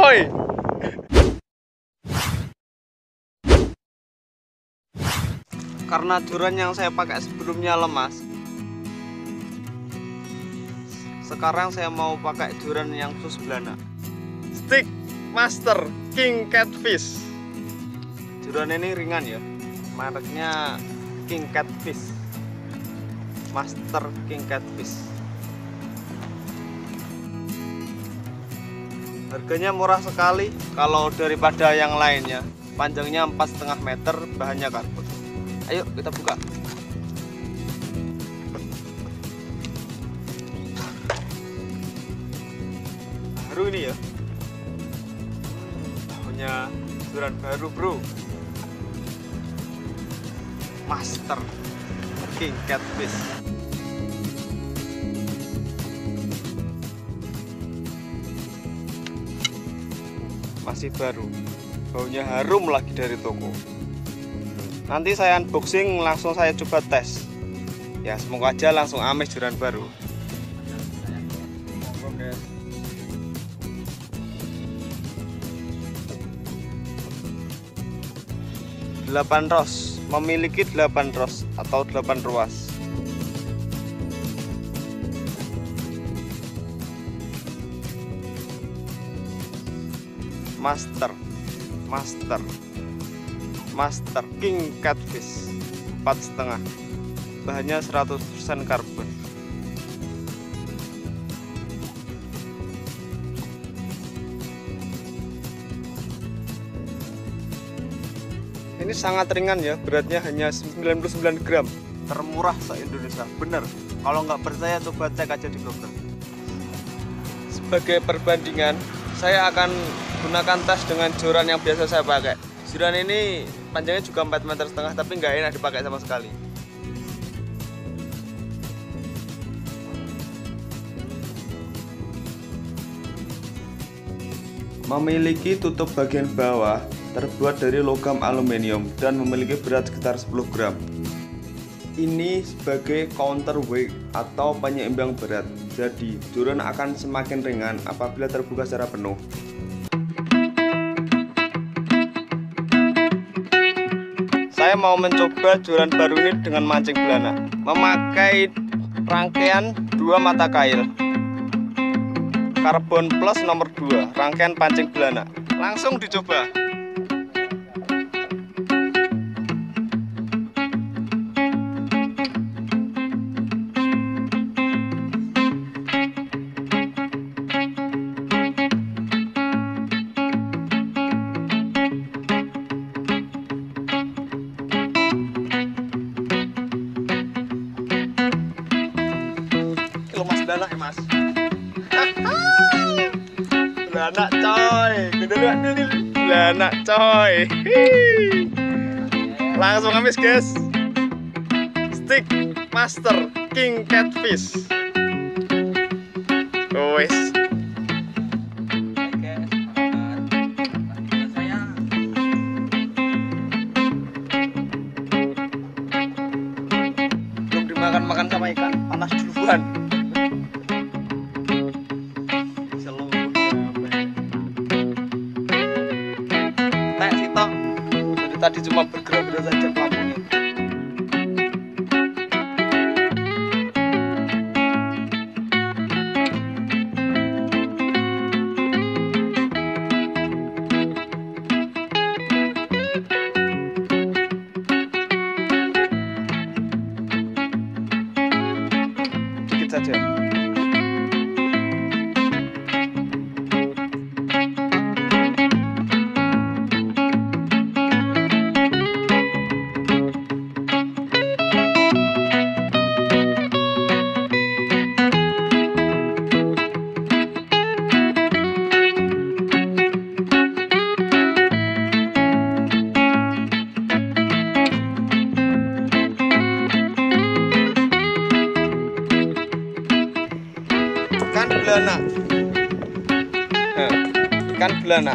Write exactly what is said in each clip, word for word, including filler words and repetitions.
coy. Karena duran yang saya pakai sebelumnya lemas, sekarang saya mau pakai duran yang khusus Belanda. Stick Master King Catfish. Duran ini ringan ya, mereknya King Catfish, Master King Catfish. Harganya murah sekali kalau daripada yang lainnya. Panjangnya empat koma lima meter, bahannya karbon. Ayo kita buka. Baru ini ya, punya duran baru bro, Master King Catfish. Masih baru, baunya harum lagi dari toko. Nanti saya unboxing, langsung saya coba tes. Ya semoga aja langsung amis duran baru. Oke. delapan ros, memiliki delapan ros atau delapan ruas. Master, Master, Master King Catfish empat setengah, bahannya seratus persen karbon. Ini sangat ringan ya, beratnya hanya sembilan puluh sembilan gram, termurah se-Indonesia. Bener, kalau nggak percaya coba cek aja di Google. Sebagai perbandingan, saya akan gunakan tas dengan joran yang biasa saya pakai. Joran ini panjangnya juga empat meter setengah, tapi nggak enak dipakai sama sekali. Memiliki tutup bagian bawah terbuat dari logam aluminium dan memiliki berat sekitar sepuluh gram. Ini sebagai counterweight atau penyeimbang berat. Jadi, duran akan semakin ringan apabila terbuka secara penuh. Saya mau mencoba duran baru ini dengan mancing Belanda, memakai rangkaian dua mata kail karbon plus nomor dua, rangkaian pancing Belanda. Langsung dicoba. Belanda ya mas. Belanda coy, Belanda coy. Langsung habis guys. Stick Master King Catfish. Wes. Belum dimakan-makan sama ikan, panas duluan. Tadi cuma bergerak-gerak saja pelampungnya. Dikit saja. Ikan Belanda, ikan Belanda.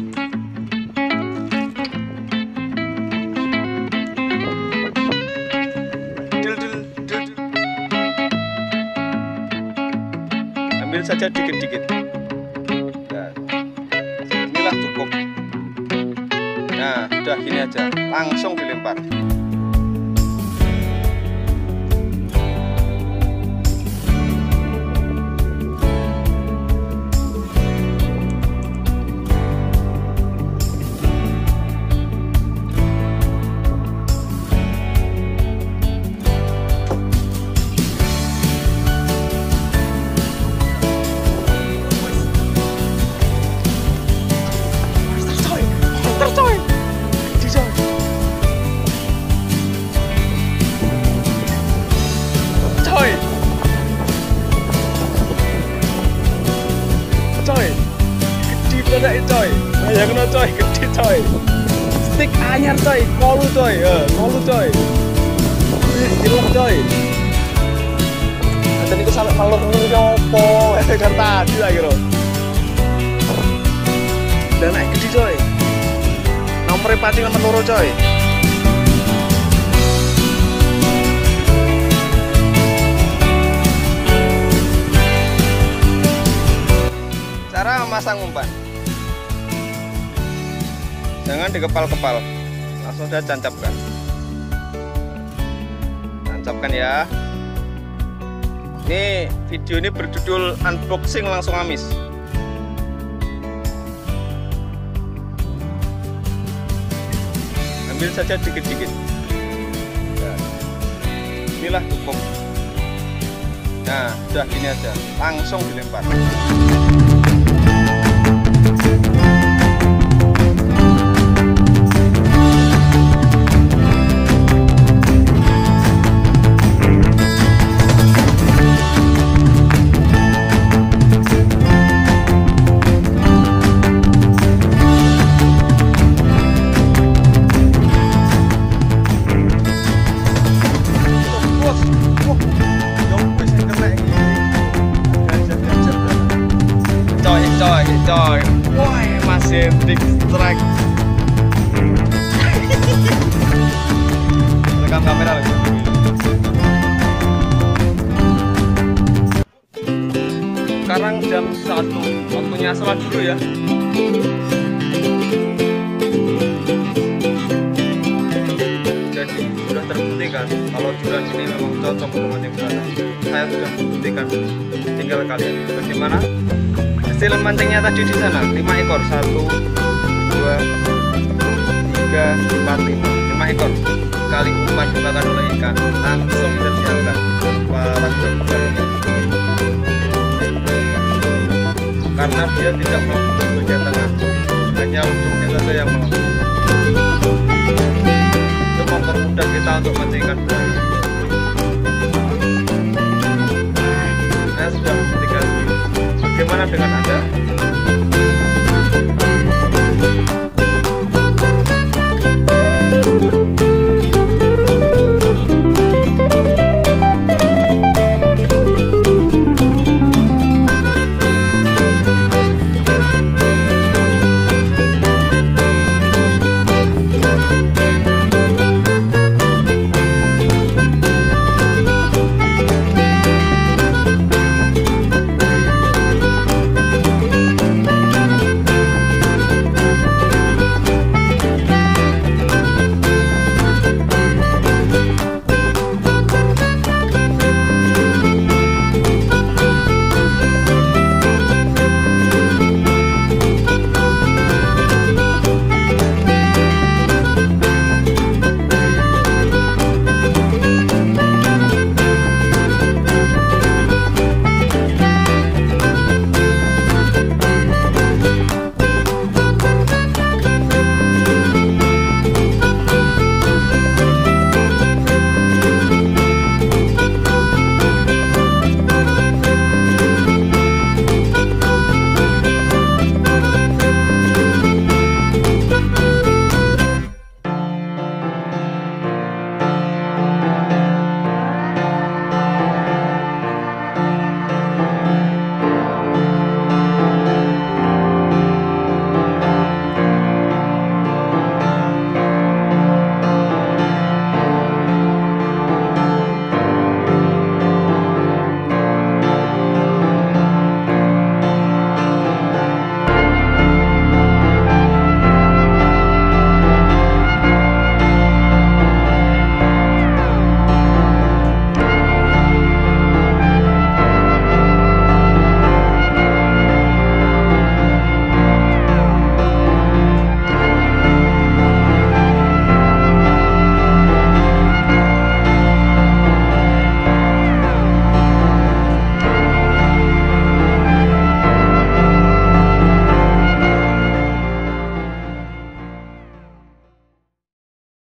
Dul, dul, dul. Ambil saja dikit-dikit. cukup. Nah, udah gini aja, langsung dilempar. Coy, gede banget coy, bayangno coy, gede coy, stick anyar coy, kolu coy, ya, kolu coy, hilang coy. Nanti niku sampe malur ngono opo, kan tadi lah kira. Dan naik gede coy, nomornya pancing nomor loro coy. Cara memasang umpan, jangan dikepal-kepal, langsung saja tancapkan. Tancapkan ya. Ini video ini berjudul unboxing langsung amis. Ambil saja dikit-dikit. Nah, inilah cukup. Nah, udah gini aja, langsung dilempar. Coy, coy, wah masih big strike. Rekam kamera lagi. Sekarang jam satu, waktunya sholat dulu ya. Jadi sudah terbuktikan kalau jurang ini memang cocok untuk mancing belerang. Saya sudah membuktikan, tinggal kalian bagaimana. Hasil mancingnya tadi di sana lima ekor, satu, dua, tiga, empat, lima, lima ekor. Kali umpan dimakan oleh ikan, langsung tersiapkan para berbuka. Karena dia tidak melengkung bagian tengah, hanya ujungnya saja yang melengkung. Itu mempermudah kita untuk mancing ikan belerang. Saya sudah membuktikan. Bagaimana dengan Anda?